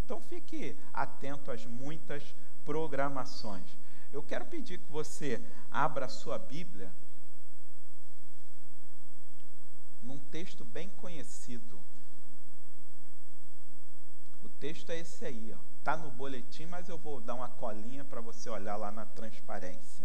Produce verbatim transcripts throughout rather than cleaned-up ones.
Então fique atento às muitas programações. Eu quero pedir que você abra a sua Bíblia num texto bem conhecido. O texto é esse aí, ó. Está no boletim, mas eu vou dar uma colinha para você olhar lá na transparência.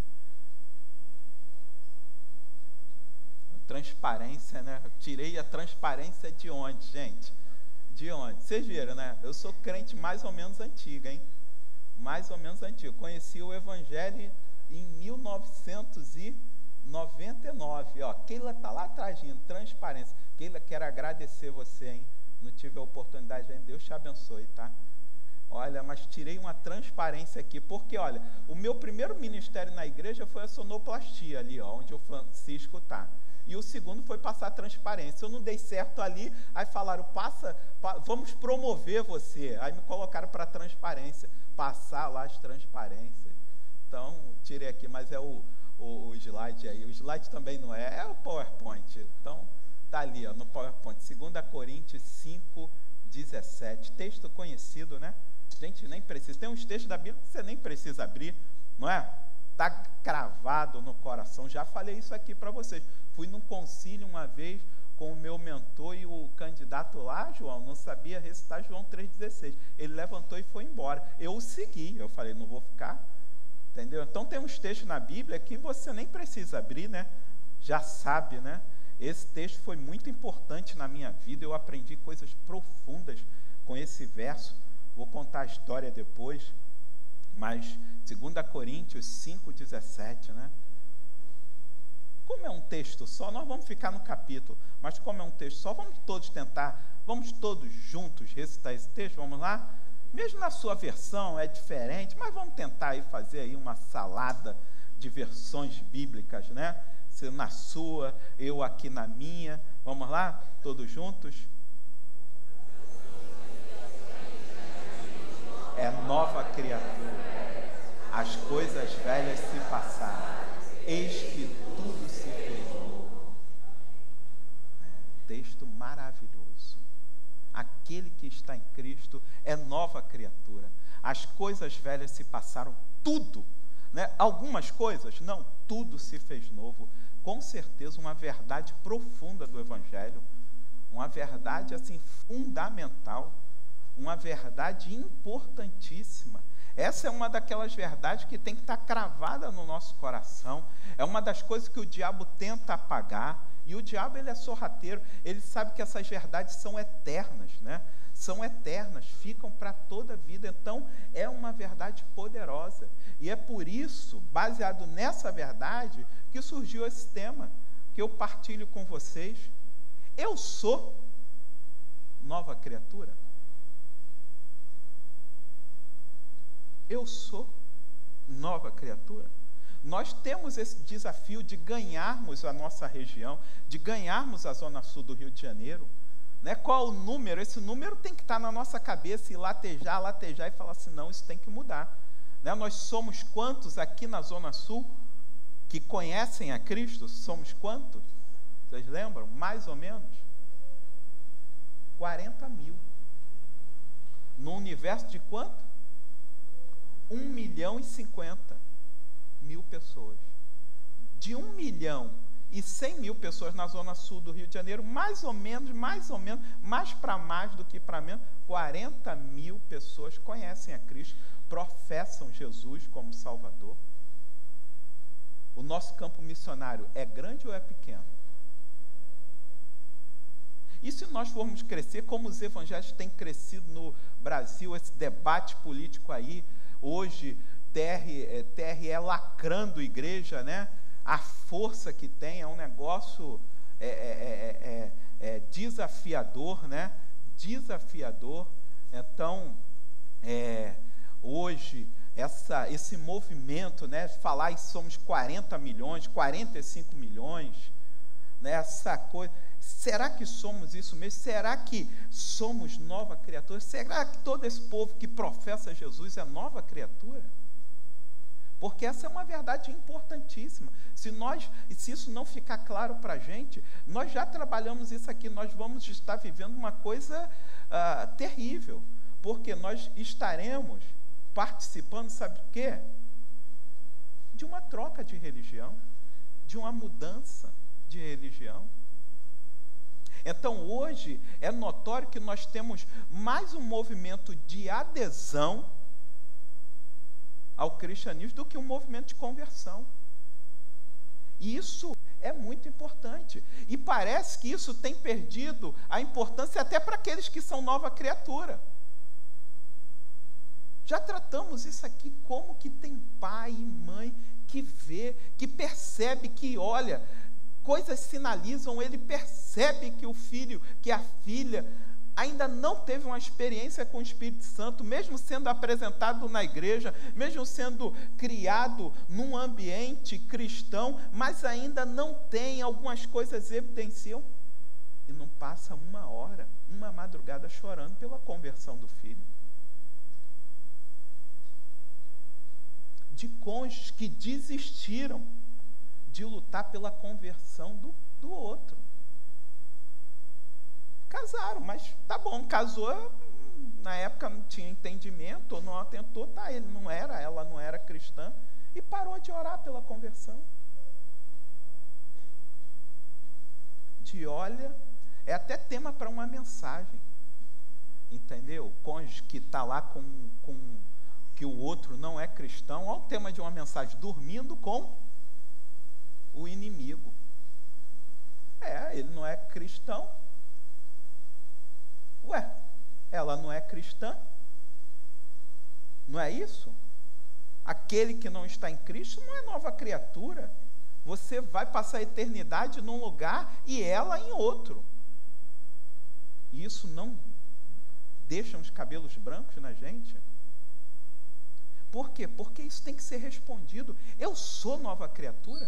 Transparência, né? Eu tirei a transparência de onde, gente? De onde? Vocês viram, né? Eu sou crente mais ou menos antiga, hein? Mais ou menos antigo. Conheci o Evangelho em mil novecentos e noventa e nove. Ó, Keila está lá atrás, transparência. Keila, quero agradecer você, hein? Não tive a oportunidade ainda. Deus te abençoe, tá? Olha, mas tirei uma transparência aqui, porque, olha, o meu primeiro ministério na igreja foi a sonoplastia ali, ó, onde o Francisco está. E o segundo foi passar transparência. Eu não dei certo ali, aí falaram, passa, pa, vamos promover você. Aí me colocaram para transparência, passar lá as transparências. Então, tirei aqui, mas é o, o, o slide aí. O slide também não é, é o PowerPoint. Então, está ali, ó, no PowerPoint. segunda Coríntios cinco, dezessete. Texto conhecido, né? Gente, nem precisa. Tem uns textos da Bíblia que você nem precisa abrir, não é? Está cravado no coração. Já falei isso aqui para vocês. Fui num concílio uma vez com o meu mentor e o candidato lá, João, não sabia recitar João três dezesseis. Ele levantou e foi embora. Eu o segui. Eu falei, não vou ficar. Entendeu? Então tem uns textos na Bíblia que você nem precisa abrir, né? Já sabe, né? Esse texto foi muito importante na minha vida. Eu aprendi coisas profundas com esse verso. Vou contar a história depois. Mas segunda Coríntios cinco, dezessete, né? Como é um texto só, nós vamos ficar no capítulo, mas como é um texto só, vamos todos tentar, vamos todos juntos recitar esse texto, vamos lá? Mesmo na sua versão é diferente, mas vamos tentar aí fazer aí uma salada de versões bíblicas, né? Você na sua, eu aqui na minha, vamos lá? Todos juntos? É nova criatura, as coisas velhas se passaram, eis que tudo se fez novo. É, texto maravilhoso. Aquele que está em Cristo é nova criatura. As coisas velhas se passaram, tudo, né? Algumas coisas, não, tudo se fez novo. Com certeza uma verdade profunda do Evangelho, uma verdade assim fundamental, uma verdade importantíssima. Essa é uma daquelas verdades que tem que estar cravada no nosso coração. É uma das coisas que o diabo tenta apagar. E o diabo, ele é sorrateiro. Ele sabe que essas verdades são eternas, né? São eternas, ficam para toda a vida. Então, é uma verdade poderosa. E é por isso, baseado nessa verdade, que surgiu esse tema, que eu partilho com vocês. Eu sou nova criatura. Eu sou nova criatura. Nós temos esse desafio de ganharmos a nossa região, de ganharmos a Zona Sul do Rio de Janeiro. Né? Qual o número? Esse número tem que estar na nossa cabeça e latejar, latejar e falar assim, não, isso tem que mudar. Né? Nós somos quantos aqui na Zona Sul que conhecem a Cristo? Somos quantos? Vocês lembram? Mais ou menos? quarenta mil. No universo de quanto? um milhão e cinquenta mil pessoas. De um milhão e cem mil pessoas na Zona Sul do Rio de Janeiro, mais ou menos, mais ou menos, mais para mais do que para menos, quarenta mil pessoas conhecem a Cristo, professam Jesus como Salvador. O nosso campo missionário é grande ou é pequeno? E se nós formos crescer, como os evangelhos têm crescido no Brasil, esse debate político aí, hoje, T R, T R E lacrando igreja, né? A força que tem é um negócio é, é, é, é desafiador, né? Desafiador. Então, é, hoje, essa, esse movimento, né? Falar que somos quarenta milhões, quarenta e cinco milhões, né? Essa coisa. Será que somos isso mesmo? Será que somos nova criatura? Será que todo esse povo que professa Jesus é nova criatura? Porque essa é uma verdade importantíssima. Se, nós, se isso não ficar claro para a gente, nós já trabalhamos isso aqui, nós vamos estar vivendo uma coisa uh, terrível. Porque nós estaremos participando, sabe o quê? De uma troca de religião, de uma mudança de religião. Então, hoje, é notório que nós temos mais um movimento de adesão ao cristianismo do que um movimento de conversão. E isso é muito importante. E parece que isso tem perdido a importância até para aqueles que são nova criatura. Já tratamos isso aqui, como que tem pai e mãe que vê, que percebe, que olha, coisas sinalizam, ele percebe que o filho, que a filha ainda não teve uma experiência com o Espírito Santo, mesmo sendo apresentado na igreja, mesmo sendo criado num ambiente cristão, mas ainda não tem, algumas coisas evidenciam, e não passa uma hora, uma madrugada chorando pela conversão do filho. De cônjuges que desistiram de lutar pela conversão do, do outro. Casaram, mas tá bom, casou, na época não tinha entendimento, ou não atentou, tá, ele não era, ela não era cristã, e parou de orar pela conversão. De olha, é até tema para uma mensagem, entendeu? O cônjuge que está lá com, com que o outro não é cristão, olha o tema de uma mensagem, dormindo com o inimigo. É, ele não é cristão. Ué, ela não é cristã? Não é isso? Aquele que não está em Cristo não é nova criatura. Você vai passar a eternidade num lugar e ela em outro. E isso não deixa os cabelos brancos na gente? Por quê? Porque isso tem que ser respondido. Eu sou nova criatura?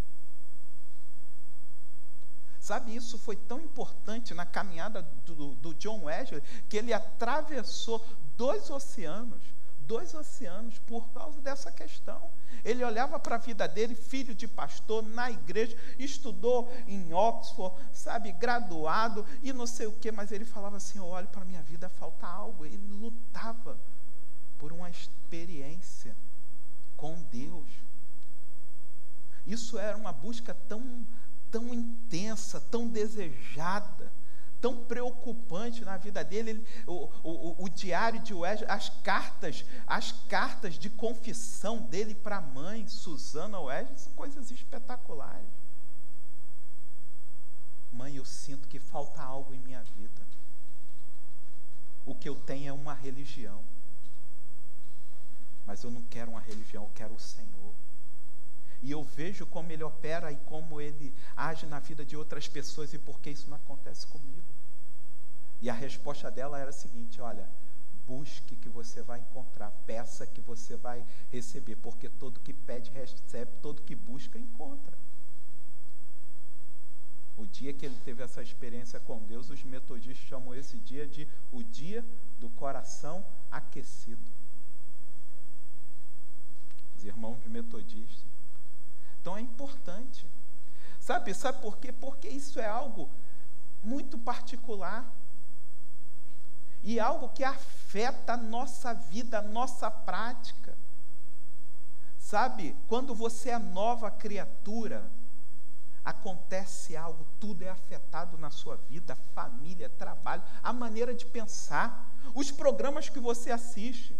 Sabe, isso foi tão importante na caminhada do, do John Wesley, que ele atravessou dois oceanos, dois oceanos por causa dessa questão. Ele olhava para a vida dele, filho de pastor, na igreja, estudou em Oxford, sabe, graduado, e não sei o quê, mas ele falava assim, eu olho para a minha vida, falta algo. Ele lutava por uma experiência com Deus. Isso era uma busca tão, tão intensa, tão desejada, tão preocupante na vida dele. Ele, o, o, o diário de Wesley, as cartas, as cartas de confissão dele para a mãe, Susana Wesley, são coisas espetaculares. Mãe, eu sinto que falta algo em minha vida. O que eu tenho é uma religião. Mas eu não quero uma religião, eu quero o Senhor. E eu vejo como Ele opera e como Ele age na vida de outras pessoas e por que isso não acontece comigo. E a resposta dela era a seguinte, olha, busque que você vai encontrar, peça que você vai receber, porque todo que pede recebe, todo que busca encontra. O dia que ele teve essa experiência com Deus, os metodistas chamam esse dia de o dia do coração aquecido. Os irmãos metodistas. Então é importante. Sabe, sabe por quê? Porque isso é algo muito particular. E algo que afeta a nossa vida, a nossa prática. Sabe, quando você é nova criatura, acontece algo, tudo é afetado na sua vida, família, trabalho, a maneira de pensar, os programas que você assiste.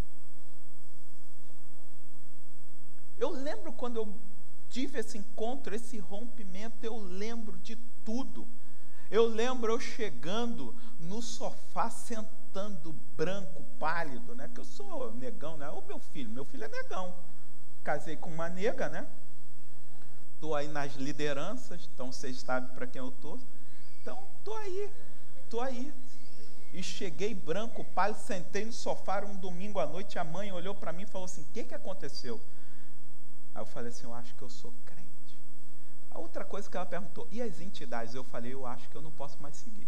Eu lembro quando eu tive esse encontro, esse rompimento, eu lembro de tudo. Eu lembro eu chegando no sofá, sentando branco, pálido, né? Que eu sou negão, né? O meu filho, meu filho é negão. Casei com uma nega, né? Estou aí nas lideranças, então vocês sabem para quem eu estou. Então, estou aí, estou aí. E cheguei branco, pálido, sentei no sofá um domingo à noite, a mãe olhou para mim e falou assim, o que, que aconteceu? Aí eu falei assim, eu acho que eu sou crente. A outra coisa que ela perguntou, e as entidades? Eu falei, eu acho que eu não posso mais seguir.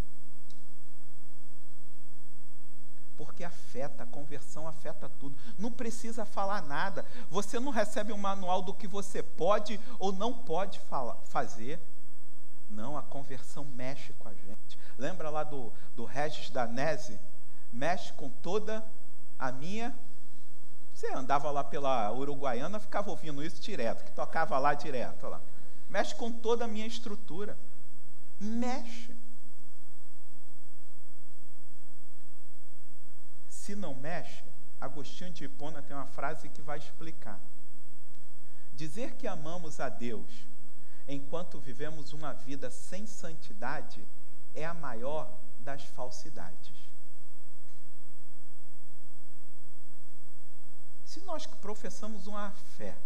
Porque afeta, a conversão afeta tudo. Não precisa falar nada. Você não recebe um manual do que você pode ou não pode falar, fazer. Não, a conversão mexe com a gente. Lembra lá do, do Regis Danese? mexe com toda a minha... Você andava lá pela Uruguaiana, ficava ouvindo isso direto, que tocava lá direto. Lá. Mexe com toda a minha estrutura. Mexe. Se não mexe, Agostinho de Hipona tem uma frase que vai explicar. Dizer que amamos a Deus enquanto vivemos uma vida sem santidade é a maior das falsidades. Se nós que professamos uma fé,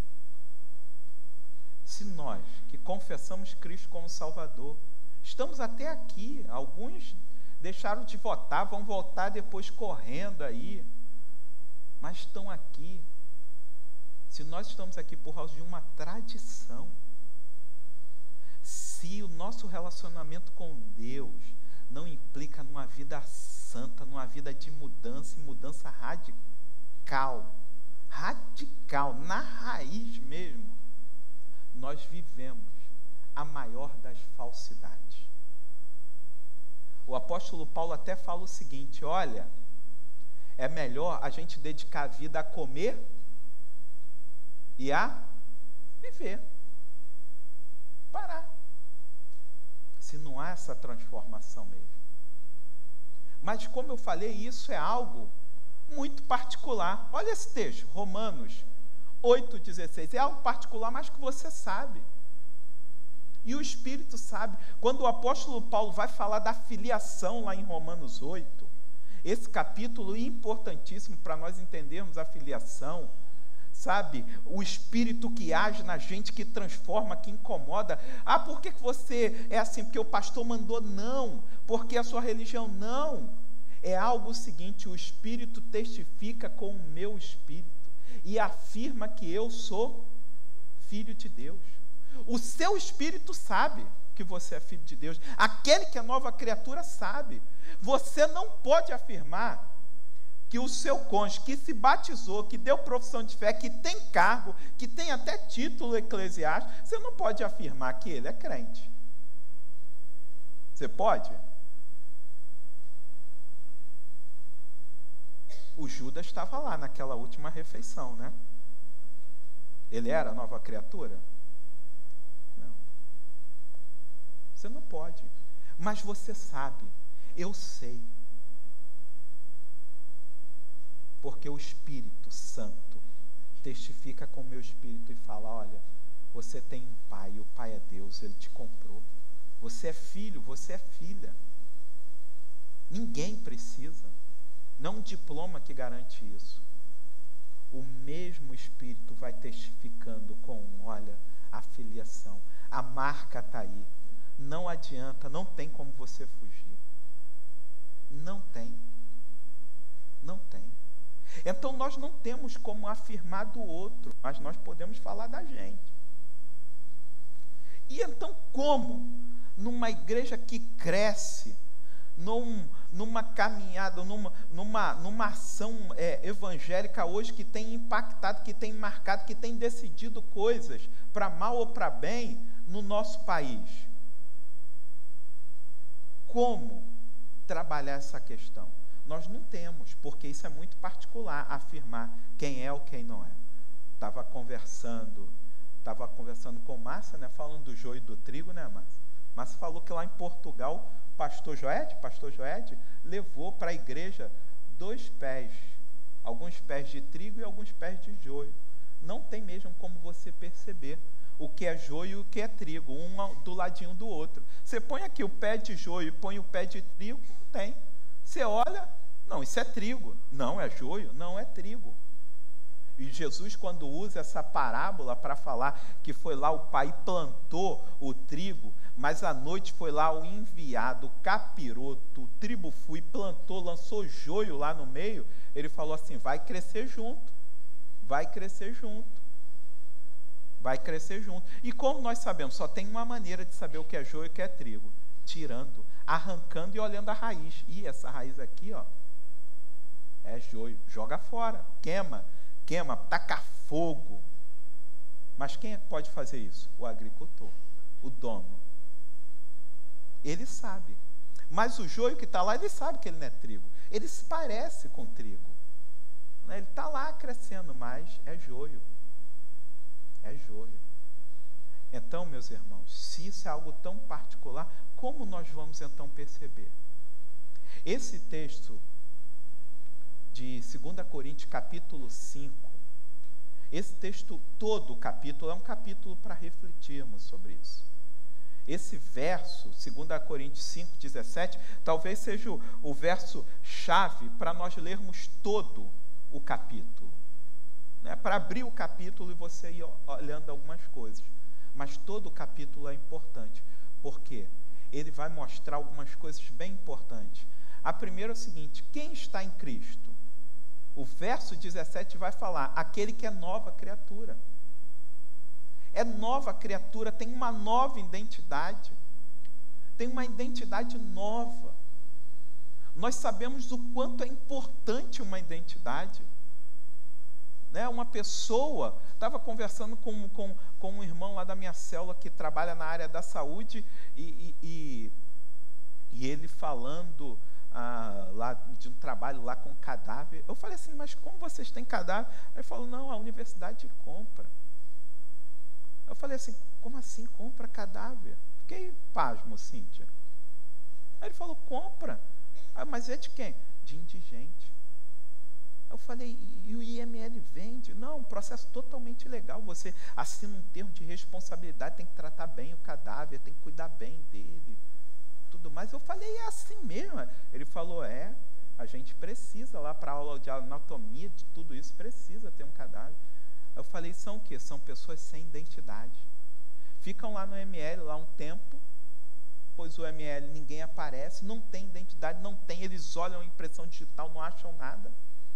se nós que confessamos Cristo como Salvador, estamos até aqui, alguns deixaram de votar, vão voltar depois correndo aí, mas estão aqui. Se nós estamos aqui por causa de uma tradição, se o nosso relacionamento com Deus não implica numa vida santa, numa vida de mudança, e mudança radical, radical, na raiz mesmo, nós vivemos a maior das falsidades. O apóstolo Paulo até fala o seguinte: olha, é melhor a gente dedicar a vida a comer e a viver. Parar. Se não há essa transformação mesmo. Mas como eu falei, isso é algo muito particular. Olha esse texto, Romanos oito, dezesseis. É algo particular, mas que você sabe. E o Espírito sabe. Quando o apóstolo Paulo vai falar da filiação lá em Romanos oito, esse capítulo é importantíssimo para nós entendermos a filiação, sabe? O Espírito que age na gente, que transforma, que incomoda. Ah, por que você é assim? Porque o pastor mandou? Não. Porque a sua religião? Não. É algo seguinte: o Espírito testifica com o meu espírito e afirma que eu sou filho de Deus. O seu espírito sabe que você é filho de Deus. Aquele que é nova criatura sabe. Você não pode afirmar que o seu cônjuge, que se batizou, que deu profissão de fé, que tem cargo, que tem até título eclesiástico, você não pode afirmar que ele é crente. Você pode? O Judas estava lá naquela última refeição, né? Ele era nova criatura? Não. Você não pode. Mas você sabe, eu sei. Porque o Espírito Santo testifica com o meu espírito e fala: olha, você tem um pai, e o pai é Deus, ele te comprou. Você é filho, você é filha. Ninguém precisa. Não um diploma que garante isso. O mesmo Espírito vai testificando com, olha, a filiação. A marca está aí. Não adianta, não tem como você fugir. Não tem. Não tem. Então nós não temos como afirmar do outro, mas nós podemos falar da gente. E então como, numa igreja que cresce, num, numa caminhada, numa, numa, numa ação é, evangélica hoje que tem impactado, que tem marcado, que tem decidido coisas para mal ou para bem no nosso país, como trabalhar essa questão? Nós não temos, porque isso é muito particular, afirmar quem é ou quem não é. Estava conversando, estava conversando com Márcia, né, falando do joio e do trigo, né, Márcia? Márcia falou que lá em Portugal, pastor Joed, pastor Joed, levou para a igreja dois pés, alguns pés de trigo e alguns pés de joio. Não tem mesmo como você perceber o que é joio e o que é trigo, um do ladinho do outro. Você põe aqui o pé de joio e põe o pé de trigo, não tem. Você olha, não, isso é trigo. Não, é joio. Não, é trigo. E Jesus, quando usa essa parábola para falar que foi lá o pai plantou o trigo, mas à noite foi lá o enviado, o capiroto, o tribo-fu, plantou, lançou joio lá no meio, ele falou assim: vai crescer junto. Vai crescer junto. Vai crescer junto. E como nós sabemos? Só tem uma maneira de saber o que é joio e o que é trigo: tirando, arrancando e olhando a raiz. E essa raiz aqui, ó, é joio. Joga fora, queima, queima, taca fogo. Mas quem é que pode fazer isso? O agricultor, o dono. Ele sabe. Mas o joio que está lá, ele sabe que ele não é trigo. Ele se parece com trigo. Ele está lá crescendo, mas é joio. É joio. Então, meus irmãos, se isso é algo tão particular, como nós vamos então perceber? Esse texto de dois Coríntios, capítulo cinco, esse texto, todo o capítulo, é um capítulo para refletirmos sobre isso. Esse verso, dois Coríntios cinco, dezessete, talvez seja o, o verso chave para nós lermos todo o capítulo. Né? Para abrir o capítulo e você ir olhando algumas coisas. Mas todo o capítulo é importante. Por quê? Ele vai mostrar algumas coisas bem importantes. A primeira é o seguinte: quem está em Cristo? O verso dezessete vai falar, aquele que é nova criatura. É nova criatura, tem uma nova identidade. Tem uma identidade nova. Nós sabemos o quanto é importante uma identidade. Né? Uma pessoa, estava conversando com, com, com um irmão lá da minha célula que trabalha na área da saúde e, e, e, e ele falando ah, lá de um trabalho lá com cadáver. Eu falei assim, mas como vocês têm cadáver? Ele falou, não, a universidade compra. Eu falei assim, como assim compra cadáver? Fiquei pasmo, Cíntia. Aí ele falou, compra. Ah, mas é de quem? De indigente. Eu falei, e o I M L vende? Não, um processo totalmente legal. Você assina um termo de responsabilidade, tem que tratar bem o cadáver, tem que cuidar bem dele, tudo mais. Eu falei, é assim mesmo? Ele falou, é, a gente precisa lá para a aula de anatomia, de tudo isso, precisa ter um cadáver. Eu falei, são o quê? São pessoas sem identidade. Ficam lá no M L, lá um tempo, pois o M L ninguém aparece, não tem identidade, não tem, eles olham a impressão digital, não acham nada.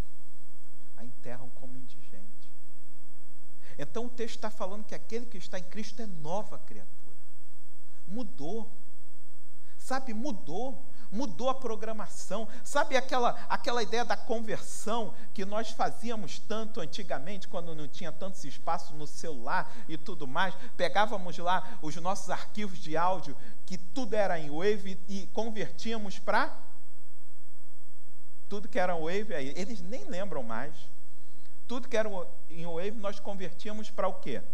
A enterram como indigente. Então o texto está falando que aquele que está em Cristo é nova criatura. Mudou. Sabe, mudou. Mudou a programação. Sabe aquela, aquela ideia da conversão que nós fazíamos tanto antigamente, quando não tinha tantos espaços no celular e tudo mais? Pegávamos lá os nossos arquivos de áudio, que tudo era em Wave, e convertíamos para... Tudo que era Wave, eles nem lembram mais. Tudo que era em Wave, nós convertíamos para o quê?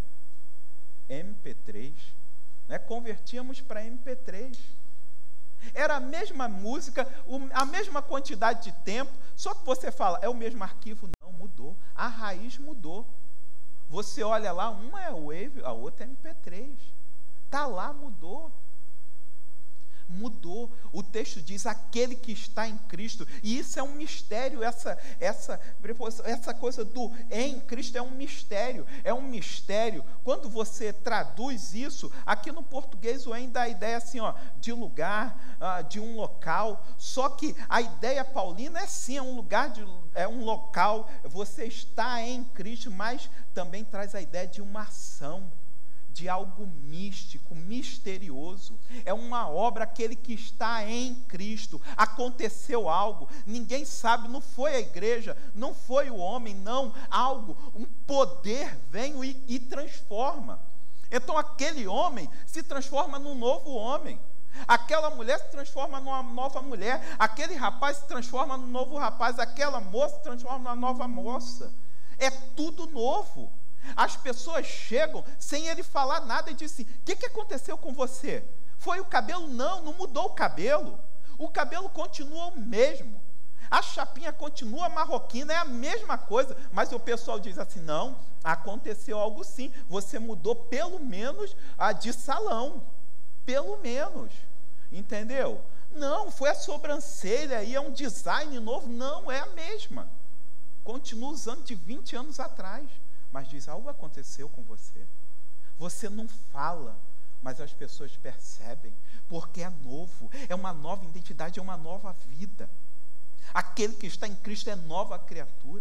M P três. Né? Convertíamos para M P três. Era a mesma música, a mesma quantidade de tempo, só que você fala, é o mesmo arquivo? Não, mudou. A raiz mudou. Você olha lá, uma é Wave, a outra é M P três. Está lá, mudou. Mudou. O texto diz aquele que está em Cristo, e isso é um mistério. Essa, essa, essa coisa do em Cristo é um mistério, é um mistério. Quando você traduz isso, aqui no português o em dá a ideia assim, ó, de lugar, uh, de um local, só que a ideia paulina é sim, é um lugar, de, é um local, você está em Cristo, mas também traz a ideia de uma ação, de algo místico, misterioso. É uma obra, aquele que está em Cristo. Aconteceu algo, ninguém sabe, não foi a igreja, não foi o homem, não, algo, um poder vem e, e transforma. Então aquele homem se transforma num novo homem. Aquela mulher se transforma numa nova mulher. Aquele rapaz se transforma num novo rapaz. Aquela moça se transforma numa nova moça. É tudo novo. As pessoas chegam sem ele falar nada e dizem, o que, que aconteceu com você? Foi o cabelo? Não, não mudou o cabelo. O cabelo continua o mesmo. A chapinha continua marroquina, é a mesma coisa. Mas o pessoal diz assim, não, aconteceu algo sim. Você mudou pelo menos a de salão. Pelo menos. Entendeu? Não, foi a sobrancelha aí, é um design novo. Não, é a mesma. Continua usando de vinte anos atrás. Mas diz, algo aconteceu com você. Você não fala, mas as pessoas percebem, porque é novo, é uma nova identidade, é uma nova vida. Aquele que está em Cristo é nova criatura.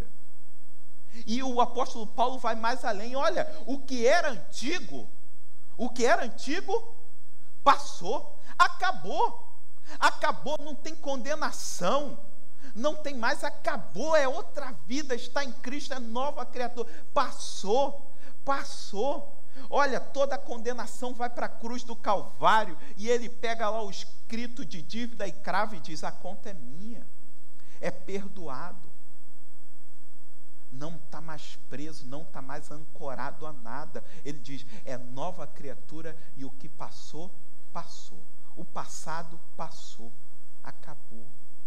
E o apóstolo Paulo vai mais além. Olha, o que era antigo, o que era antigo, passou, acabou. Acabou, não tem condenação. Não tem mais, acabou, é outra vida, está em Cristo, é nova criatura. Passou, passou. Olha, toda a condenação vai para a cruz do Calvário, e ele pega lá o escrito de dívida e crava e diz: a conta é minha, é perdoado. Não está mais preso, não está mais ancorado a nada. Ele diz: é nova criatura, e o que passou, passou. O passado passou, acabou.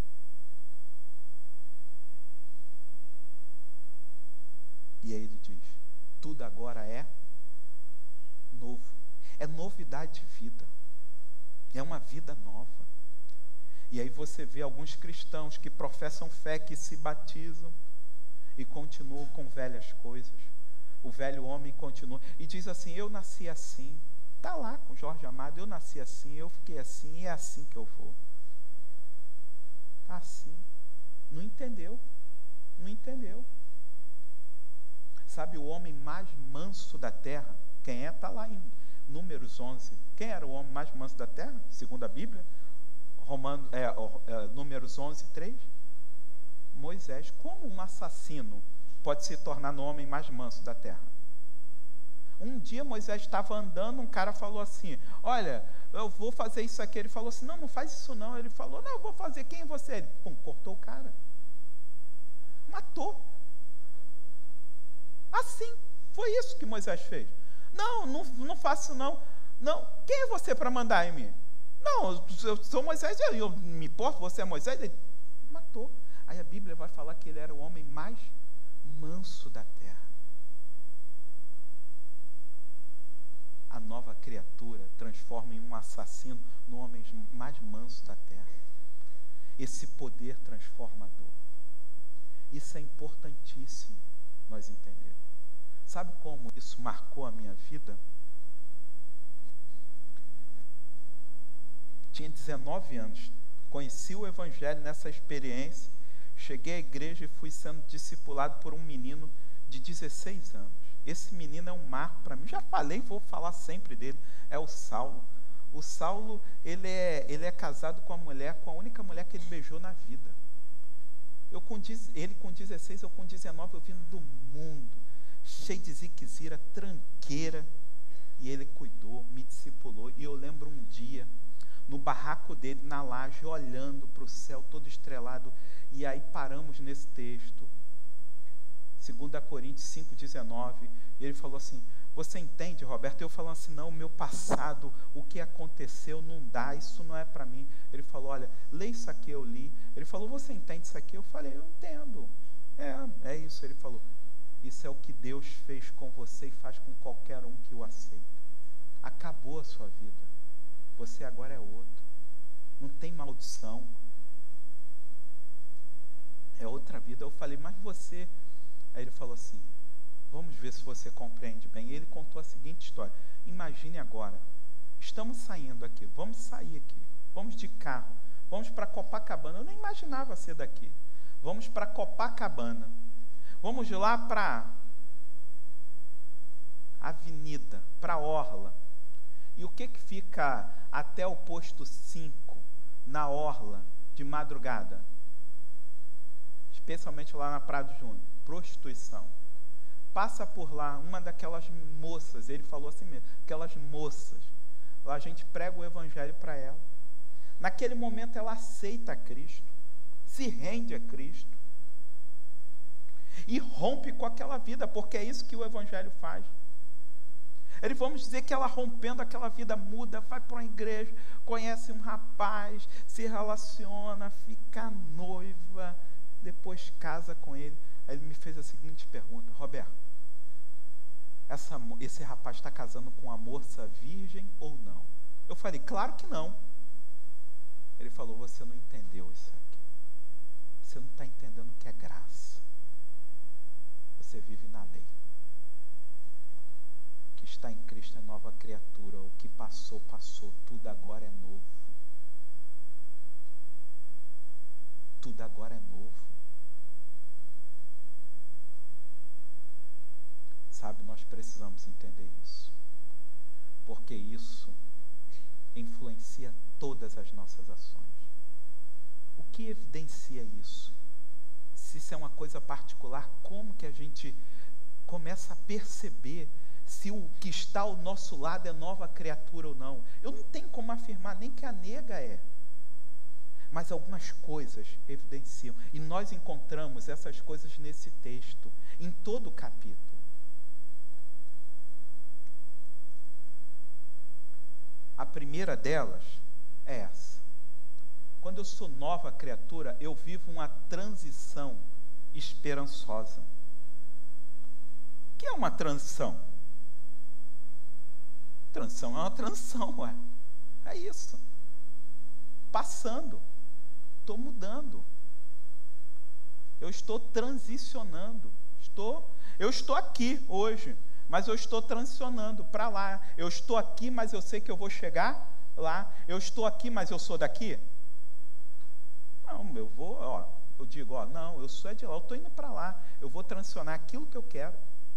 E aí ele diz: tudo agora é novo. É novidade de vida. É uma vida nova. E aí você vê alguns cristãos que professam fé, que se batizam e continuam com velhas coisas. O velho homem continua e diz assim: eu nasci assim. Está lá com Jorge Amado: eu nasci assim, eu fiquei assim, e é assim que eu vou. Está assim. Não entendeu. Não entendeu. Sabe o homem mais manso da terra? Quem é? Está lá em Números onze. Quem era o homem mais manso da terra, segundo a Bíblia? Romano, é, é, Números onze, três. Moisés. Como um assassino pode se tornar o homem mais manso da terra? Um dia Moisés estava andando, um cara falou assim: olha, eu vou fazer isso aqui. Ele falou assim: não, não faz isso não. Ele falou: não, eu vou fazer. Quem é você? Ele, pum, cortou o cara. Matou. Assim, foi isso que Moisés fez. Não, não, não faço não. Não, quem é você para mandar em mim? Não, eu sou Moisés, eu me importo, você é Moisés. Ele matou. Aí a Bíblia vai falar que ele era o homem mais manso da terra. A nova criatura transforma em um assassino no homem mais manso da terra. Esse poder transformador. Isso é importantíssimo nós entendermos. Sabe como isso marcou a minha vida? Tinha dezenove anos, conheci o Evangelho nessa experiência, cheguei à igreja e fui sendo discipulado por um menino de dezesseis anos. Esse menino é um marco para mim, já falei, vou falar sempre dele, é o Saulo. O Saulo, ele é, ele é casado com a mulher, com a única mulher que ele beijou na vida. Eu com, ele com dezesseis, eu com dezenove, eu vindo do mundo, cheio de ziquezira, tranqueira, e ele cuidou, me discipulou. E eu lembro um dia, no barraco dele, na laje, olhando para o céu todo estrelado, e aí paramos nesse texto, dois Coríntios cinco, dezenove, e ele falou assim: você entende, Roberto? Eu falando assim: não, o meu passado, o que aconteceu não dá, isso não é para mim. Ele falou: olha, lê isso aqui. Eu li. Ele falou: você entende isso aqui? Eu falei: eu entendo. É, é isso. Ele falou: isso é o que Deus fez com você e faz com qualquer um que o aceita. Acabou a sua vida. Você agora é outro. Não tem maldição. É outra vida. Eu falei: mas você... Aí ele falou assim: vamos ver se você compreende bem. E ele contou a seguinte história: imagine agora, estamos saindo aqui, vamos sair aqui, vamos de carro, vamos para Copacabana. Eu nem imaginava ser daqui. Vamos para Copacabana. Vamos lá para a avenida, para a orla. E o que que fica até o posto cinco, na orla, de madrugada? Especialmente lá na Praia do Júnior. Prostituição. Passa por lá uma daquelas moças, ele falou assim mesmo, aquelas moças. Lá a gente prega o Evangelho para ela. Naquele momento ela aceita a Cristo, se rende a Cristo e rompe com aquela vida, porque é isso que o Evangelho faz. Ele, vamos dizer que ela, rompendo aquela vida, muda, vai para uma igreja, conhece um rapaz, se relaciona, fica noiva, depois casa com ele. Aí ele me fez a seguinte pergunta: Roberto, essa, esse rapaz está casando com uma moça virgem ou não? Eu falei: claro que não. Ele falou: você não entendeu isso aqui. Você não está entendendo o que é graça. Você vive na lei. O que está em Cristo é nova criatura. O que passou, passou. Tudo agora é novo. Tudo agora é novo. Sabe, nós precisamos entender isso, porque isso influencia todas as nossas ações. O que evidencia isso? Se isso é uma coisa particular, como que a gente começa a perceber se o que está ao nosso lado é nova criatura ou não. Eu não tenho como afirmar nem que a nega é. Mas algumas coisas evidenciam. E nós encontramos essas coisas nesse texto, em todo o capítulo. A primeira delas é essa. Quando eu sou nova criatura, eu vivo uma transição esperançosa. O que é uma transição? Transição é uma transição, ué. É isso. Passando. Estou mudando. Eu estou transicionando. Estou, eu estou aqui hoje, mas eu estou transicionando para lá. Eu estou aqui, mas eu sei que eu vou chegar lá. Eu estou aqui, mas eu sou daqui? Não, eu vou, ó, eu digo, ó, não, eu sou de lá, eu estou indo para lá. Eu vou transicionar aquilo que eu quero.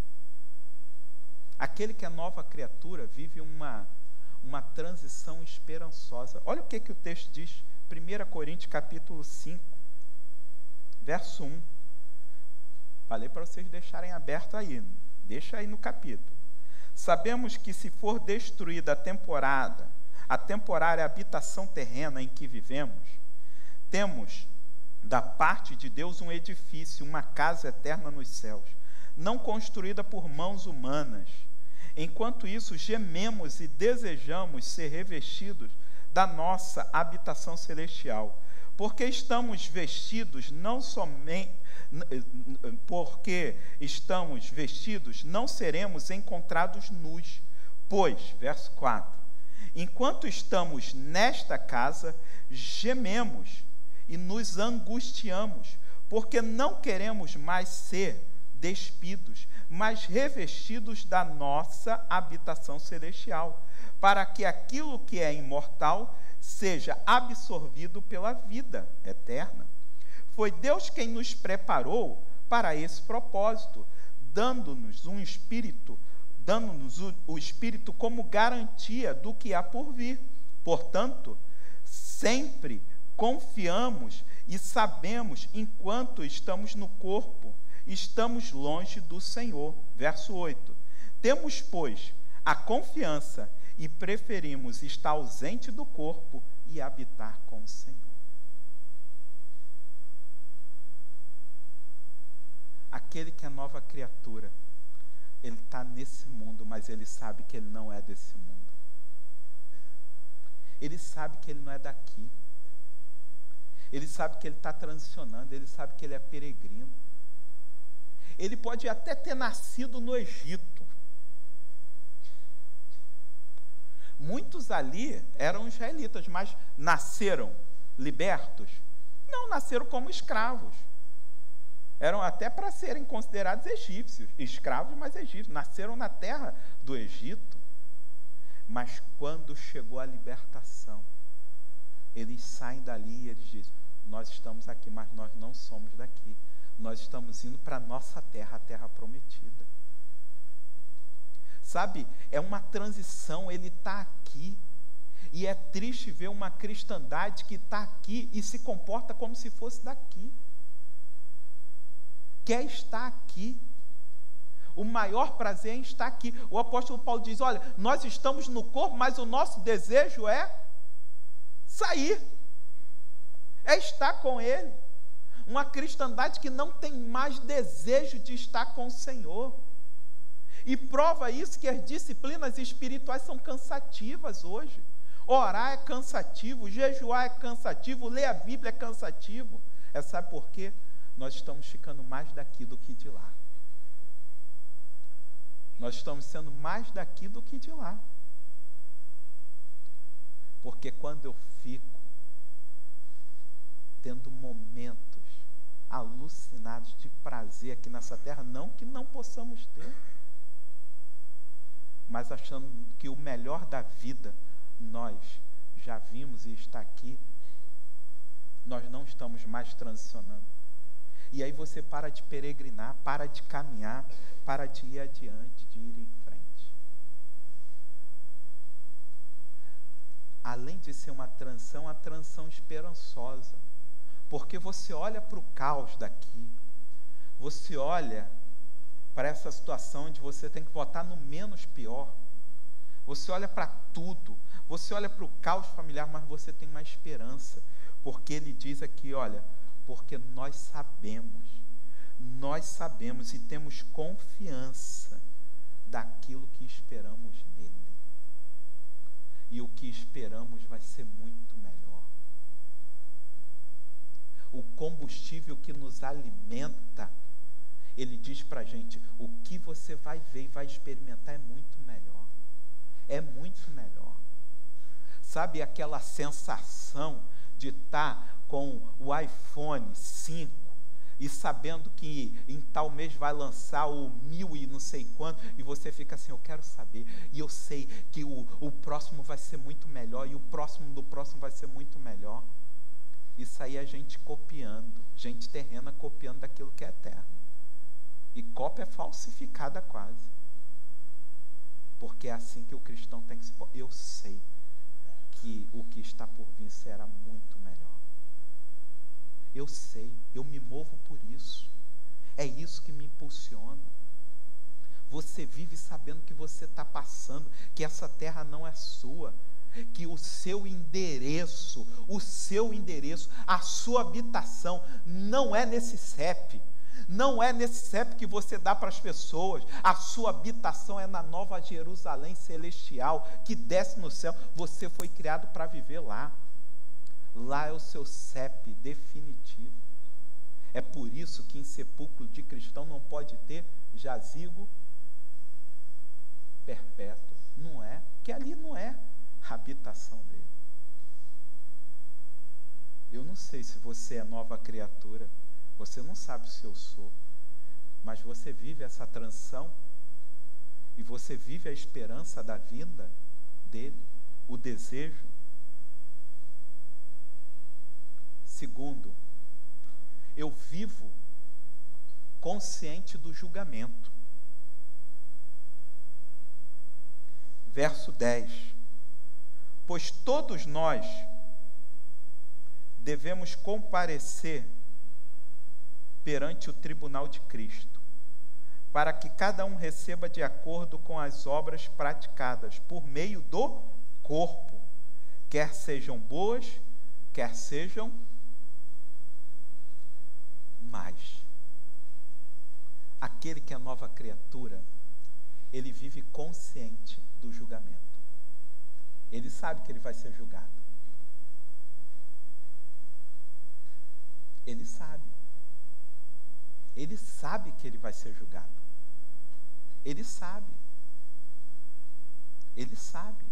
Aquele que é nova criatura vive uma, uma transição esperançosa. Olha o que, que o texto diz, primeira Coríntios capítulo cinco, verso um. Falei para vocês deixarem aberto aí, deixa aí no capítulo. Sabemos que se for destruída a temporada, a temporária habitação terrena em que vivemos, temos da parte de Deus um edifício, uma casa eterna nos céus, não construída por mãos humanas. Enquanto isso, gememos e desejamos ser revestidos da nossa habitação celestial, porque estamos vestidos não somente, porque estamos vestidos, não seremos encontrados nus, pois, verso quatro, enquanto estamos nesta casa, gememos e nos angustiamos, porque não queremos mais ser despidos, mas revestidos da nossa habitação celestial, para que aquilo que é imortal seja absorvido pela vida eterna. Foi Deus quem nos preparou para esse propósito, dando-nos um espírito, dando-nos o, o espírito como garantia do que há por vir. Portanto, sempre confiamos e sabemos, enquanto estamos no corpo, estamos longe do Senhor. Verso oito. Temos, pois, a confiança e preferimos estar ausente do corpo e habitar com o Senhor. Aquele que é nova criatura, ele está nesse mundo, mas ele sabe que ele não é desse mundo. Ele sabe que ele não é daqui. Ele sabe que ele está transicionando, ele sabe que ele é peregrino. Ele pode até ter nascido no Egito. Muitos ali eram israelitas, mas nasceram libertos? Não, nasceram como escravos. Eram até para serem considerados egípcios, escravos, mas egípcios. Nasceram na terra do Egito. Mas quando chegou a libertação, eles saem dali e eles dizem, nós estamos aqui, mas nós não somos daqui. Nós estamos indo para a nossa terra, a terra prometida. Sabe, é uma transição, ele está aqui. E é triste ver uma cristandade que está aqui e se comporta como se fosse daqui. Quer estar aqui. O maior prazer é em estar aqui. O apóstolo Paulo diz, olha, nós estamos no corpo, mas o nosso desejo é sair. É estar com ele. Uma cristandade que não tem mais desejo de estar com o Senhor. E prova isso que as disciplinas espirituais são cansativas hoje. Orar é cansativo, jejuar é cansativo, ler a Bíblia é cansativo. É, sabe por quê? Nós estamos ficando mais daqui do que de lá. Nós estamos sendo mais daqui do que de lá. Porque quando eu fico tendo momentos alucinados de prazer aqui nessa terra, não que não possamos ter, mas achando que o melhor da vida nós já vimos e está aqui, nós não estamos mais transicionando. E aí você para de peregrinar, para de caminhar, para de ir adiante, de ir em frente. Além de ser uma transição, uma transição esperançosa. Porque você olha para o caos daqui, você olha para essa situação onde você tem que votar no menos pior. Você olha para tudo, você olha para o caos familiar, mas você tem uma esperança, porque ele diz aqui, olha, porque nós sabemos, nós sabemos e temos confiança daquilo que esperamos nele. E o que esperamos vai ser muito melhor. O combustível que nos alimenta, ele diz para a gente, o que você vai ver e vai experimentar é muito melhor. É muito melhor. Sabe aquela sensação de estar com o iPhone cinco e sabendo que em tal mês vai lançar o mil e não sei quanto, e você fica assim, eu quero saber, e eu sei que o, o próximo vai ser muito melhor, e o próximo do próximo vai ser muito melhor. Isso aí é gente copiando, gente terrena copiando daquilo que é eterno. E cópia falsificada quase. Porque é assim que o cristão tem que se... Eu sei que o que está por vir será muito melhor. Eu sei, eu me movo por isso. É isso que me impulsiona. Você vive sabendo que você está passando, que essa terra não é sua, que o seu endereço, o seu endereço, a sua habitação não é nesse C E P. Não é nesse C E P que você dá para as pessoas. A sua habitação é na Nova Jerusalém celestial, que desce no céu. Você foi criado para viver lá. Lá é o seu C E P definitivo. É por isso que em sepulcro de cristão não pode ter jazigo perpétuo. Não é, porque ali não é a habitação dele. Eu não sei se você é nova criatura. Você não sabe se eu sou. Mas você vive essa transição. E você vive a esperança da vinda dele. O desejo. Segundo, eu vivo consciente do julgamento. Verso dez. Pois todos nós devemos comparecer perante o tribunal de Cristo, para que cada um receba de acordo com as obras praticadas por meio do corpo, quer sejam boas, quer sejam mais. Aquele que é nova criatura, ele vive consciente do julgamento. Ele sabe que ele vai ser julgado. Ele sabe. Ele sabe que ele vai ser julgado. Ele sabe. Ele sabe.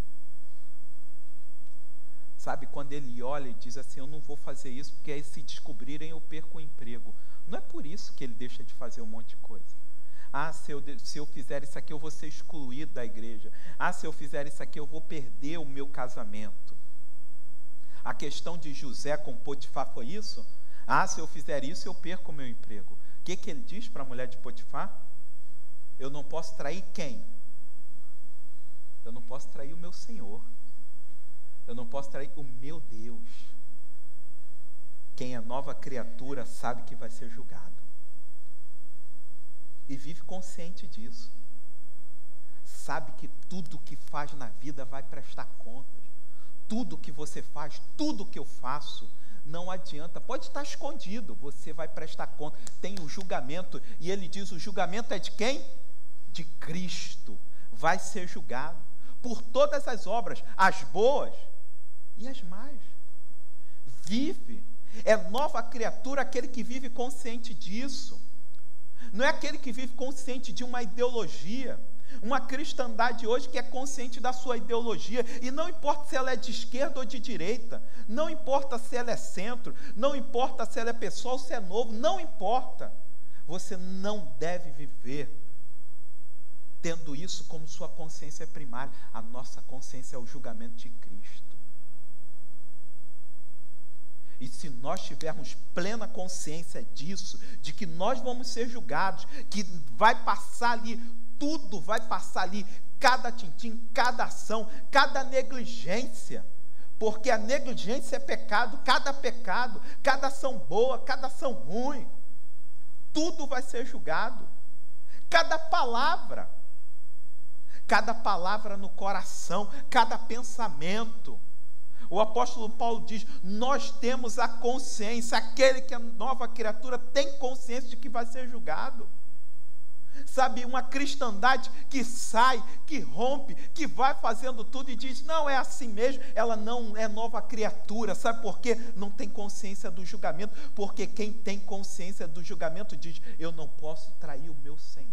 Sabe, quando ele olha e diz assim, eu não vou fazer isso, porque aí se descobrirem eu perco o emprego. Não é por isso que ele deixa de fazer um monte de coisa. Ah, se eu, se eu fizer isso aqui eu vou ser excluído da igreja. Ah, se eu fizer isso aqui eu vou perder o meu casamento. A questão de José com Potifar foi isso? Ah, se eu fizer isso eu perco o meu emprego. O que, que ele diz para a mulher de Potifar? Eu não posso trair quem? Eu não posso trair o meu Senhor. Eu não posso trair o meu Deus. Quem é nova criatura sabe que vai ser julgado. E vive consciente disso. Sabe que tudo que faz na vida vai prestar contas. Tudo que você faz, tudo que eu faço, não adianta, pode estar escondido, você vai prestar conta. Tem o julgamento, e ele diz, o julgamento é de quem? De Cristo. Vai ser julgado por todas as obras, as boas e as más. Vive, é nova criatura aquele que vive consciente disso. Não é aquele que vive consciente de uma ideologia. Uma cristandade hoje que é consciente da sua ideologia, e não importa se ela é de esquerda ou de direita, não importa se ela é centro, não importa se ela é pessoal ou se é novo, não importa. Você não deve viver tendo isso como sua consciência primária. A nossa consciência é o julgamento de Cristo. E se nós tivermos plena consciência disso, de que nós vamos ser julgados, que vai passar ali, tudo vai passar ali, cada tintim, cada ação, cada negligência, porque a negligência é pecado, cada pecado, cada ação boa, cada ação ruim, tudo vai ser julgado. Cada palavra, cada palavra no coração, cada pensamento. O apóstolo Paulo diz: nós temos a consciência, aquele que é nova criatura tem consciência de que vai ser julgado. Sabe, uma cristandade que sai, que rompe, que vai fazendo tudo e diz: não, é assim mesmo, ela não é nova criatura. Sabe por quê? Não tem consciência do julgamento, porque quem tem consciência do julgamento diz: eu não posso trair o meu Senhor.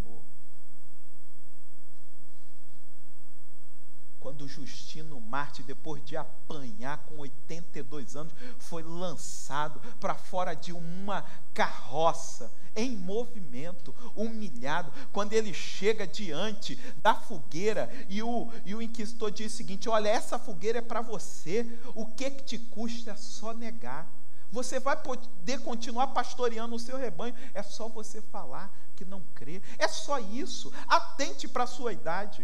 Quando Justino Marte, depois de apanhar com oitenta e dois anos, foi lançado para fora de uma carroça, em movimento, humilhado, quando ele chega diante da fogueira, e o, e o inquisidor diz o seguinte: olha, essa fogueira é para você, o que, que te custa só negar? Você vai poder continuar pastoreando o seu rebanho, é só você falar que não crê, é só isso, atente para a sua idade.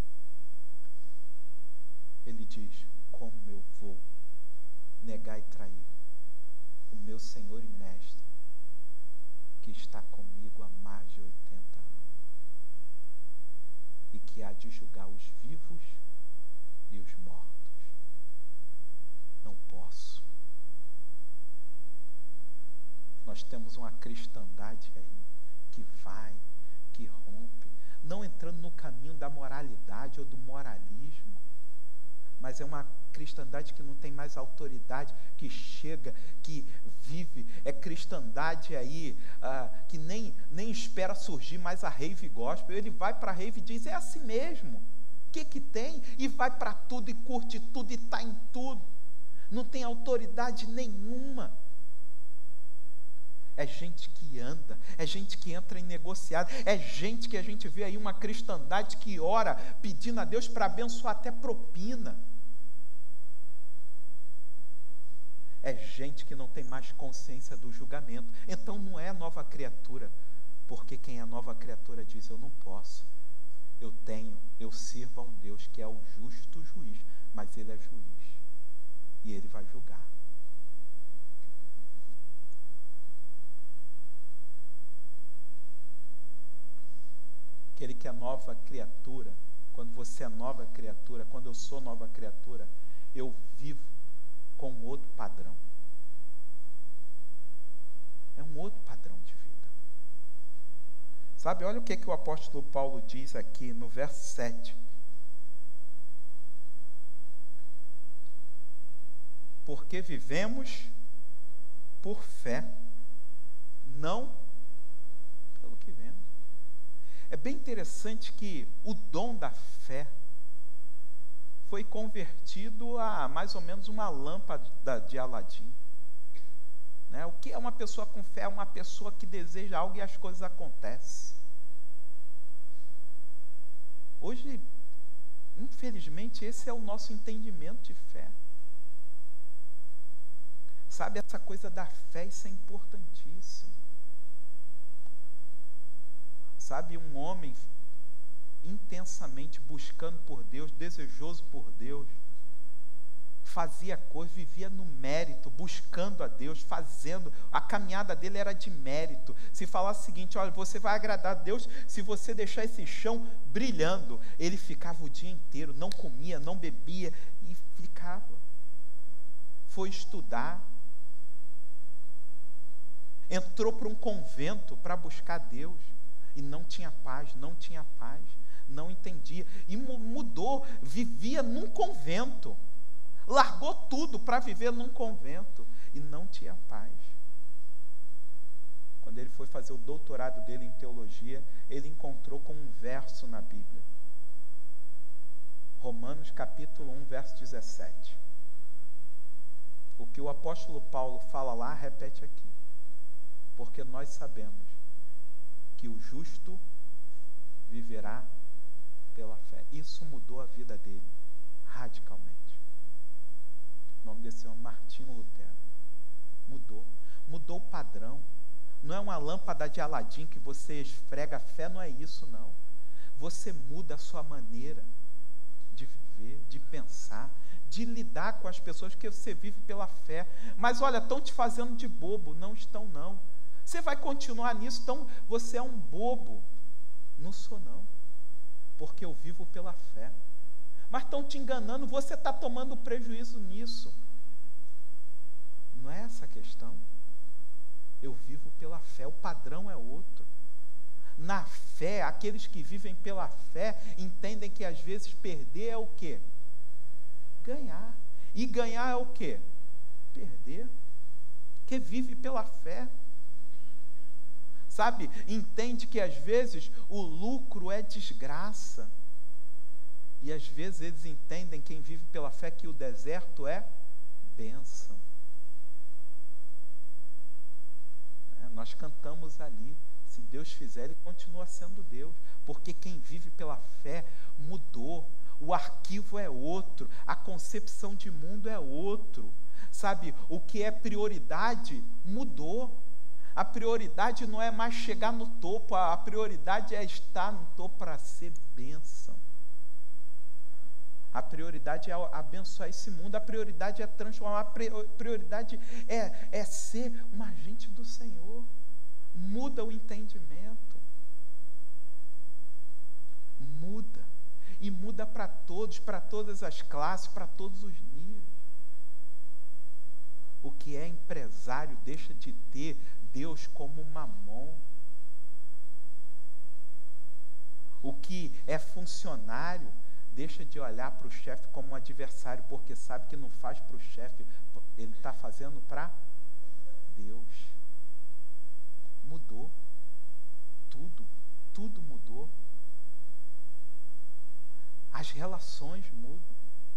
Ele diz: como eu vou negar e trair o meu Senhor e Mestre, que está comigo há mais de oitenta anos, e que há de julgar os vivos e os mortos? Não posso. Nós temos uma cristandade aí, que vai, que rompe, não entrando no caminho da moralidade ou do moralismo, mas é uma cristandade que não tem mais autoridade, que chega, que vive, é cristandade aí, ah, que nem, nem espera surgir mais a rave gospel. Ele vai para a rave e diz: é assim mesmo, o que que tem? E vai para tudo, e curte tudo, e está em tudo, não tem autoridade nenhuma. É gente que anda, é gente que entra em negociado, é gente que a gente vê aí uma cristandade que ora pedindo a Deus para abençoar até propina. É gente que não tem mais consciência do julgamento. Então não é nova criatura, porque quem é nova criatura diz: eu não posso, eu tenho, eu sirvo a um Deus que é o justo juiz, mas Ele é juiz, e Ele vai julgar. Aquele que é nova criatura, quando você é nova criatura, quando eu sou nova criatura, eu vivo com outro padrão. É um outro padrão de vida. Sabe, olha o que, que o apóstolo Paulo diz aqui no verso sete. Porque vivemos por fé, não pelo que vemos. É bem interessante que o dom da fé foi convertido a mais ou menos uma lâmpada de Aladim. Né? O que é uma pessoa com fé? É uma pessoa que deseja algo e as coisas acontecem. Hoje, infelizmente, esse é o nosso entendimento de fé. Sabe, essa coisa da fé, isso é importantíssimo. Sabe, um homem intensamente buscando por Deus, desejoso por Deus, fazia coisa, vivia no mérito, buscando a Deus, fazendo, a caminhada dele era de mérito. Se falasse o seguinte: olha, você vai agradar a Deus se você deixar esse chão brilhando, ele ficava o dia inteiro, não comia, não bebia, e ficava. Foi estudar, entrou para um convento para buscar Deus, e não tinha paz, não tinha paz, não entendia, e mudou, vivia num convento, largou tudo para viver num convento, e não tinha paz. Quando ele foi fazer o doutorado dele em teologia, ele encontrou com um verso na Bíblia, Romanos capítulo um, verso dezessete. O que o apóstolo Paulo fala lá, repete aqui: porque nós sabemos que o justo viverá pela fé. Isso mudou a vida dele radicalmente. O nome desse homem, Martinho Lutero. Mudou. Mudou o padrão. Não é uma lâmpada de Aladim que você esfrega a fé, não é isso não. Você muda a sua maneira de viver, de pensar, de lidar com as pessoas, que você vive pela fé. Mas olha, estão te fazendo de bobo. Não estão não. Você vai continuar nisso, então você é um bobo. Não sou não, porque eu vivo pela fé. Mas estão te enganando, você está tomando prejuízo nisso. Não é essa a questão. Eu vivo pela fé, o padrão é outro. Na fé, aqueles que vivem pela fé entendem que às vezes perder é o quê? Ganhar. E ganhar é o quê? Perder. Que vive pela fé. Sabe, entende que às vezes o lucro é desgraça. E às vezes eles entendem, quem vive pela fé, que o deserto é bênção. É, nós cantamos ali, se Deus fizer, Ele continua sendo Deus. Porque quem vive pela fé mudou. O arquivo é outro, a concepção de mundo é outro. Sabe, o que é prioridade mudou. A prioridade não é mais chegar no topo, a prioridade é estar no topo para ser bênção. A prioridade é abençoar esse mundo, a prioridade é transformar, a prioridade é, é ser um agente do Senhor. Muda o entendimento. Muda. E muda para todos, para todas as classes, para todos os níveis. O que é empresário deixa de ter Deus como mamon. O que é funcionário deixa de olhar para o chefe como um adversário, porque sabe que não faz para o chefe, ele está fazendo para Deus. Mudou. Tudo, tudo mudou. As relações mudam.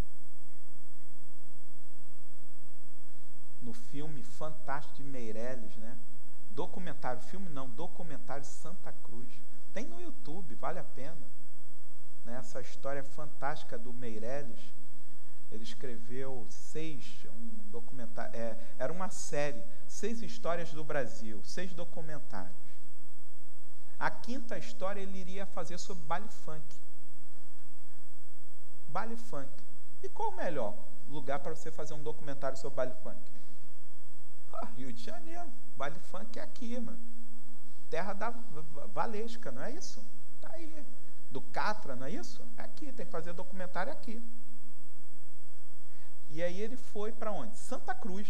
No filme Fantástico de Meirelles, né? Documentário, filme não, documentário Santa Cruz. Tem no YouTube, vale a pena. Né? Essa história fantástica do Meirelles. Ele escreveu seis, um documentário, é, era uma série, seis histórias do Brasil, seis documentários. A quinta história ele iria fazer sobre baile funk. Baile funk. E qual o melhor lugar para você fazer um documentário sobre baile funk? Ah, Rio de Janeiro. Baile funk é aqui, mano. Terra da Valesca, não é isso? Tá aí. Do Catra, não é isso? É aqui, tem que fazer documentário aqui. E aí ele foi para onde? Santa Cruz.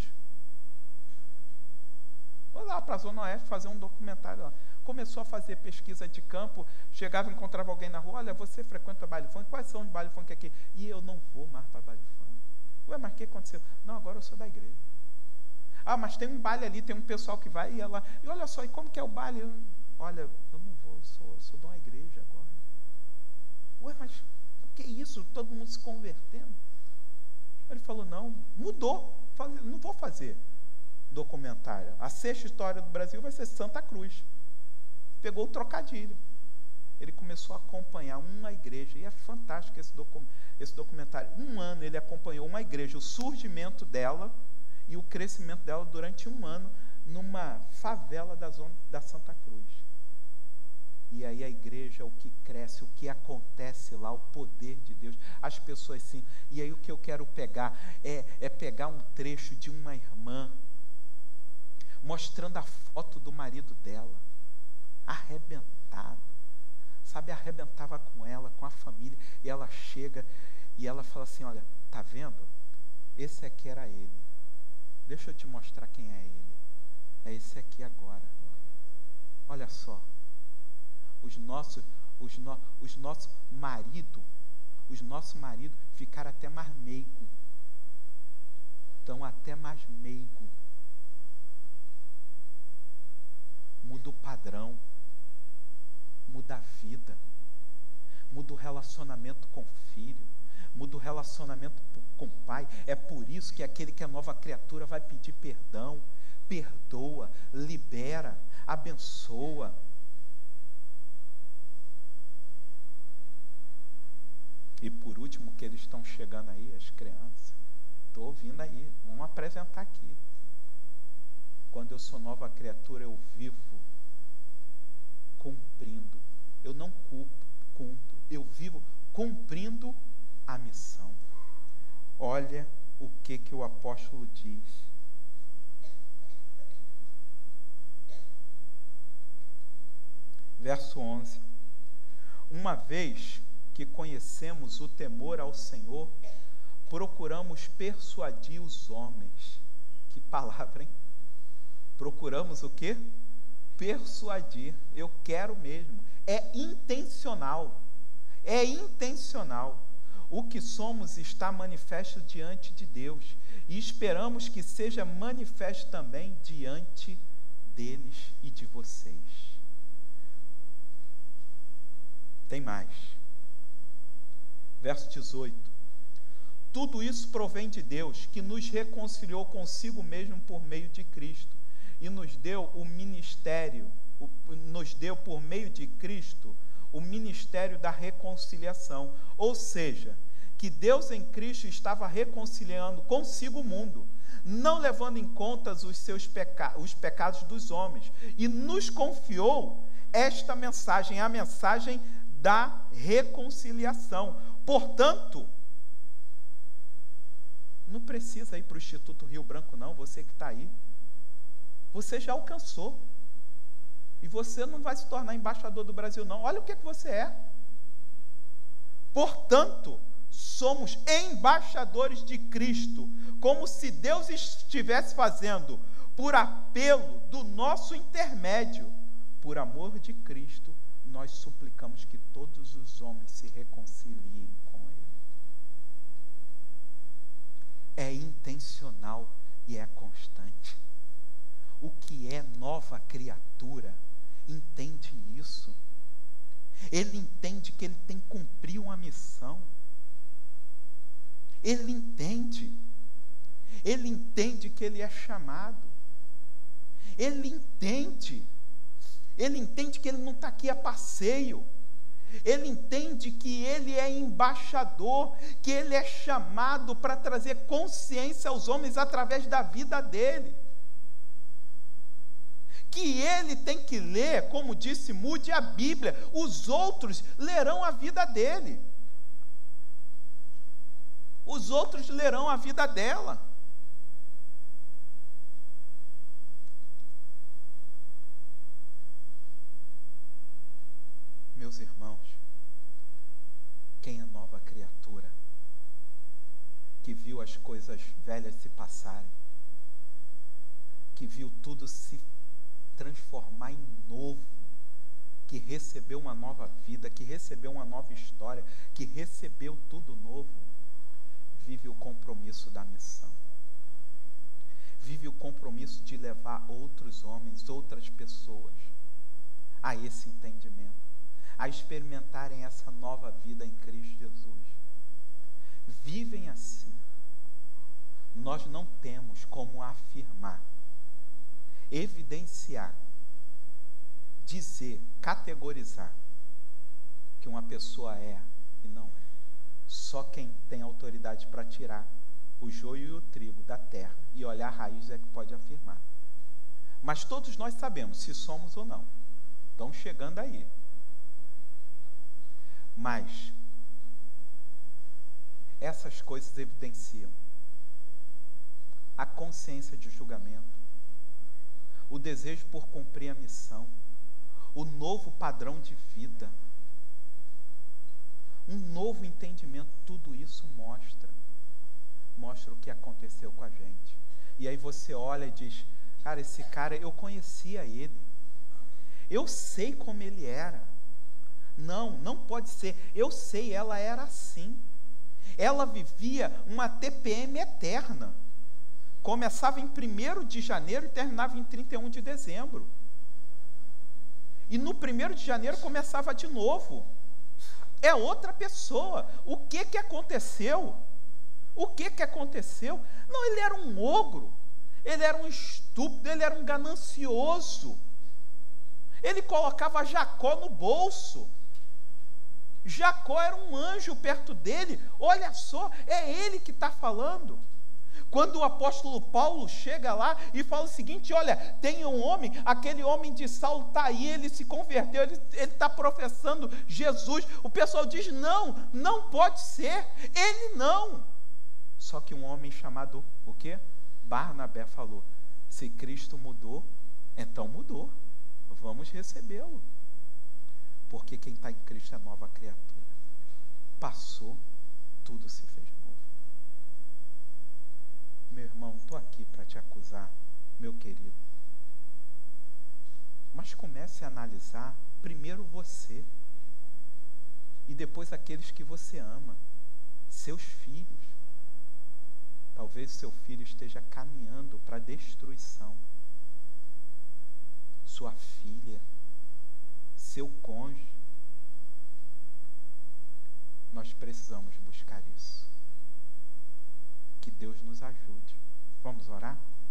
Foi lá para a Zona Oeste fazer um documentário lá. Começou a fazer pesquisa de campo, chegava e encontrava alguém na rua, olha, você frequenta baile funk? Quais são os baile funk aqui? E eu não vou mais para baile funk. Ué, mas o que aconteceu? Não, agora eu sou da igreja. Ah, mas tem um baile ali, tem um pessoal que vai e ia lá. E olha só, e como que é o baile? Eu, olha, eu não vou, eu sou, sou de uma igreja agora. Ué, mas o que é isso? Todo mundo se convertendo. Ele falou, não, mudou. Falei, não vou fazer documentário. A sexta história do Brasil vai ser Santa Cruz. Pegou o trocadilho. Ele começou a acompanhar uma igreja. E é fantástico esse, docu esse documentário. Um ano ele acompanhou uma igreja, o surgimento dela e o crescimento dela durante um ano numa favela da zona da Santa Cruz. E aí a igreja, o que cresce, o que acontece lá, o poder de Deus, as pessoas sim. E aí o que eu quero pegar é, é pegar um trecho de uma irmã mostrando a foto do marido dela, arrebentado. Sabe, arrebentava com ela, com a família, e ela chega e ela fala assim, olha, tá vendo? Esse aqui era ele. Deixa eu te mostrar quem é ele. É esse aqui agora. Olha só. Os nossos, os, no, os nossos maridos, os nossos maridos ficaram até mais meigo. Estão até mais meigo. Muda o padrão. Muda a vida. Muda o relacionamento com o filho. Muda o relacionamento com o pai. É por isso que aquele que é nova criatura vai pedir perdão. Perdoa, libera, abençoa. E por último, que eles estão chegando aí, as crianças. Estou ouvindo aí, vamos apresentar aqui. Quando eu sou nova criatura, eu vivo cumprindo. Eu não culpo, cumpro. Eu vivo cumprindo a missão. Olha o que, que o apóstolo diz. Verso onze. Uma vez que conhecemos o temor ao Senhor, procuramos persuadir os homens. Que palavra, hein? Procuramos o quê? Persuadir. Eu quero mesmo. É intencional. É intencional. O que somos está manifesto diante de Deus. E esperamos que seja manifesto também diante deles e de vocês. Tem mais. Verso dezoito. Tudo isso provém de Deus, que nos reconciliou consigo mesmo por meio de Cristo, e nos deu o ministério, o, nos deu por meio de Cristo, o ministério da reconciliação. Ou seja, que Deus em Cristo estava reconciliando consigo o mundo, não levando em conta os seus peca- os pecados dos homens, e nos confiou esta mensagem, a mensagem da reconciliação. Portanto, não precisa ir para o Instituto Rio Branco, não, você que está aí. Você já alcançou. E você não vai se tornar embaixador do Brasil, não. Olha o que, que você é. Portanto, somos embaixadores de Cristo, como se Deus estivesse fazendo, por apelo do nosso intermédio. Por amor de Cristo, nós suplicamos que todos os homens se reconciliem com Ele. É intencional e é constante. O que é nova criatura entende isso. Ele entende que ele tem que cumprir uma missão. Ele entende. Ele entende que ele é chamado. Ele entende. Ele entende que ele não está aqui a passeio. Ele entende que ele é embaixador, que ele é chamado para trazer consciência aos homens através da vida dele. Que ele tem que ler, como disse Moody, a Bíblia. Os outros lerão a vida dele. Os outros lerão a vida dela. Meus irmãos, quem é nova criatura, que viu as coisas velhas se passarem, que viu tudo se transformar em novo, que recebeu uma nova vida, que recebeu uma nova história, que recebeu tudo novo, vive o compromisso da missão. Vive o compromisso de levar outros homens, outras pessoas a esse entendimento, a experimentarem essa nova vida em Cristo Jesus. Vivem assim. Nós não temos como afirmar, evidenciar, dizer, categorizar que uma pessoa é e não é. Só quem tem autoridade para tirar o joio e o trigo da terra e olhar a raiz é que pode afirmar. Mas todos nós sabemos se somos ou não. Estão chegando aí. Mas essas coisas evidenciam a consciência de julgamento, o desejo por cumprir a missão, o novo padrão de vida, um novo entendimento. Tudo isso mostra, mostra o que aconteceu com a gente. E aí você olha e diz, cara, esse cara, eu conhecia ele, eu sei como ele era. Não, não pode ser. Eu sei, ela era assim. Ela vivia uma T P M eterna. Começava em primeiro de janeiro e terminava em trinta e um de dezembro. E no primeiro de janeiro começava de novo. É outra pessoa. O que que aconteceu? O que que aconteceu? Não, ele era um ogro. Ele era um estúpido, ele era um ganancioso. Ele colocava Jacó no bolso. Jacó era um anjo perto dele. Olha só, é ele que está falando. Quando o apóstolo Paulo chega lá e fala o seguinte, olha, tem um homem, aquele homem de Saulo está aí, ele se converteu, ele está professando Jesus. O pessoal diz, não, não pode ser, ele não. Só que um homem chamado, o quê? Barnabé falou, se Cristo mudou, então mudou, vamos recebê-lo. Porque Porque quem está em Cristo é nova criatura. Passou, tudo se fez novo. Meu irmão, não estou aqui para te acusar, meu querido. Mas comece a analisar primeiro você. E depois aqueles que você ama. Seus filhos. Talvez o seu filho esteja caminhando para a destruição. Sua filha. Seu cônjuge. Nós precisamos buscar isso. Que Deus nos ajude. Vamos orar?